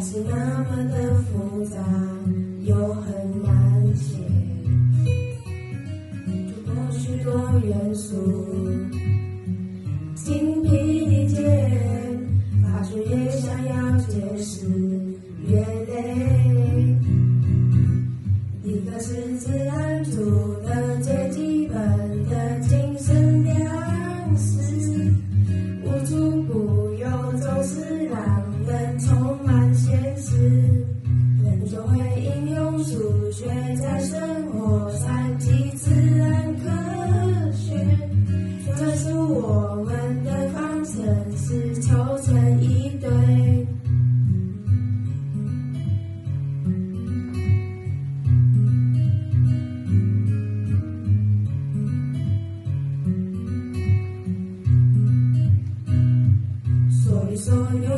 是那么的复杂，又很难写，有多许多元素，精疲力竭，发觉越想要解释越累。一个是自然组的最基本的精神粮食，无处不用，总是让人充满现实。人就会应用数学在生活，采集自然科学，这是我们的方程式凑成一堆。所有